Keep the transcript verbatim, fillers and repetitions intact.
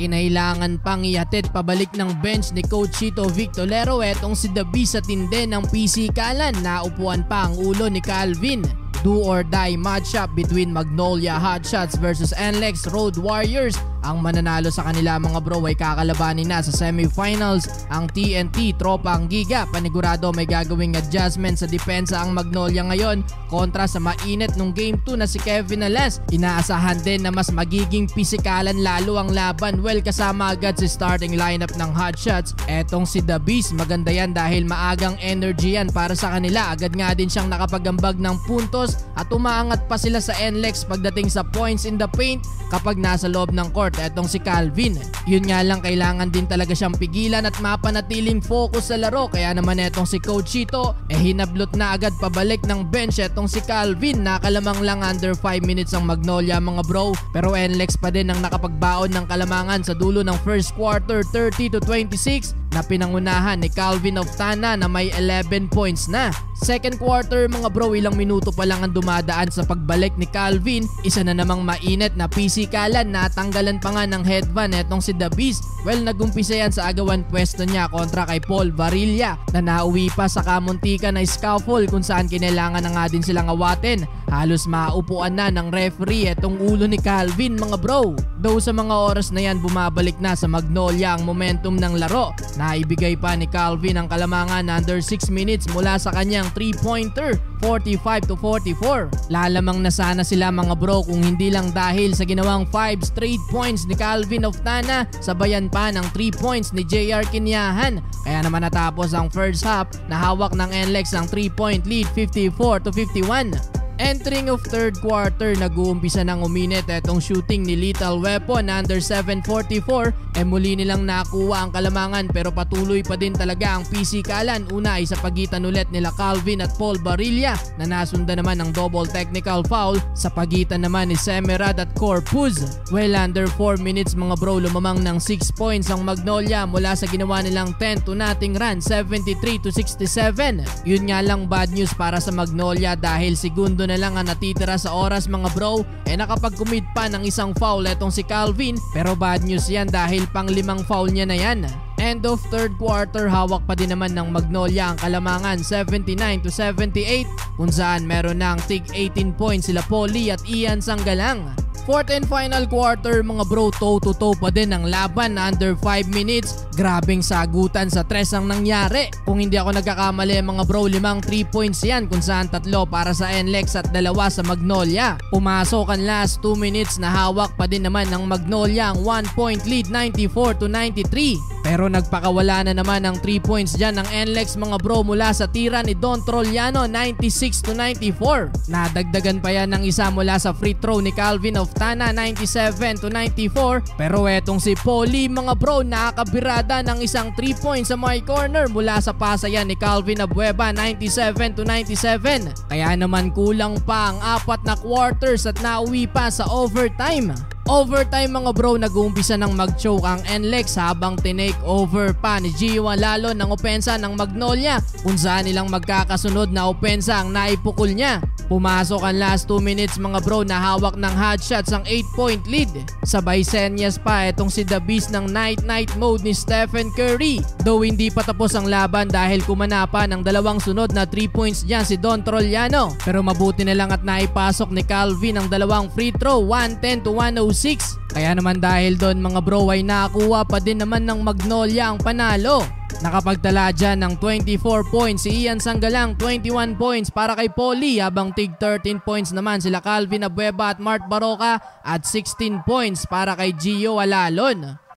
kinailangan pang ihatid pabalik ng bench ni Coach Chito Victolero etong si The Beast sa tinde ng pisikalan. Naupuan pa ang ulo ni Calvin. Do or die matchup between Magnolia Hotshots versus N L E X Road Warriors. Ang mananalo sa kanila mga bro ay kakalabanin na sa semifinals ang T N T Tropa ang Giga. Panigurado may gagawing adjustment sa depensa ang Magnolia ngayon kontra sa mainit nung game two na si Kevin Ales. Inaasahan din na mas magiging pisikalan lalo ang laban. Well, kasama agad si starting lineup ng Hotshots etong si The Beast. Maganda yan dahil maagang energy yan para sa kanila. Agad nga din siyang nakapagambag ng puntos at umaangat pa sila sa N L E X pagdating sa points in the paint kapag nasa loob ng court etong si Calvin. Yun nga lang, kailangan din talaga siyang pigilan at mapanatiling focus sa laro. Kaya naman etong si Coach Chito eh hinablot na agad pabalik ng bench etong si Calvin. Nakalamang lang under five minutes ang Magnolia mga bro, pero N L E X pa din ang nakapagbaon ng kalamangan sa dulo ng first quarter, thirty to twenty-six na pinangunahan ni Calvin of Tana na may eleven points na. Second quarter mga bro, ilang minuto pa lang ang dumadaan sa pagbalik ni Calvin. Isa na namang mainit na pisikalan. Natanggalan pa nga ng headband etong si The Beast. Well, nagumpisa yan sa agawan pwesto niya kontra kay Paul Varilla na nauwi pa sa kamuntikan na scuffle kung saan kinailangan na nga din silang awatin. Halos maupuan na ng referee etong ulo ni Calvin mga bro. Though sa mga oras na yan bumabalik na sa Magnolia ang momentum ng laro. Naibigay pa ni Calvin ang kalamangan under six minutes mula sa kanyang three pointer, forty-five to forty-four. Lalamang na sana sila mga bro kung hindi lang dahil sa ginawang five straight points ni Calvin of Tana, sabayan pa ng three points ni J R Kinyahan. Kaya naman natapos ang first half na hawak ng N L E X ang three point lead, fifty-four to fifty-one. Entering of third quarter, nag-uumpisa ng uminit etong shooting ni Lethal Weapon under seven forty-four. E muli nilang nakuha ang kalamangan pero patuloy pa din talaga ang pisikalan. Una ay sa pagitan ulit nila Calvin at Paul Barilla na nasunda naman ng double technical foul sa pagitan naman ni Semerad at Corpus. Well, under four minutes mga bro, lumamang ng six points ang Magnolia mula sa ginawa nilang ten to nothing run, seventy-three to sixty-seven. Yun nga lang bad news para sa Magnolia dahil segundo na lang ang natitira sa oras mga bro. E nakapag-commit pa ng isang foul etong si Calvin, pero bad news yan dahil pang limang foul niya na yan. End of third quarter, hawak pa din naman ng Magnolia ang kalamangan, seventy-nine to seventy-eight, kung saan meron ng tig eighteen points sila Polly at Ian Sanggalang. Fourth and final quarter mga bro, toe-to-toe pa din ang laban under five minutes. Grabing sagutan sa tres ang nangyari. Kung hindi ako nagkakamali mga bro, limang three points yan kung saan tatlo para sa N L E X at dalawa sa Magnolia. Pumasok ang last two minutes na hawak pa din naman ng Magnolia ang one point lead, ninety-four to ninety-three. Pero nagpakawala na naman ng three points dyan ng N L E X mga bro mula sa tira ni Don Trollano, ninety-six to ninety-four. Nadagdagan pa yan ng isa mula sa free throw ni Calvin of Tana, ninety-seven to ninety-four. Pero etong si Polly mga bro, nakakabirada ng isang three points sa my corner mula sa pasayan ni Calvin Abueva, ninety-seven to ninety-seven. Kaya naman kulang pa ang apat na quarters at nauwi pa sa overtime. Overtime mga bro, nag-uumpisa ng mag-choke ang N L E X habang tinake over pa ni Jio Jalalon ng opensa ng Magnolia kung saan nilang magkakasunod na opensa ang naipukol niya. Pumasok ang last two minutes mga bro na hawak ng Hotshots ang eight point lead. Sabay senyas pa itong si The Beast ng night night mode ni Stephen Curry. Though hindi pa tapos ang laban dahil kumana pa ng dalawang sunod na three points dyan si Don Trollano. Pero mabuti na lang at naipasok ni Calvin ang dalawang free throw, one ten to one oh six. Kaya naman dahil doon mga bro ay nakakuha pa din naman ng Magnolia ang panalo. Nakapagtala dyan ng twenty-four points si Ian Sanggalang, twenty-one points para kay Polly, habang tig thirteen points naman sila Calvin Abueva at Mart Baroka at sixteen points para kay Jio Jalalon.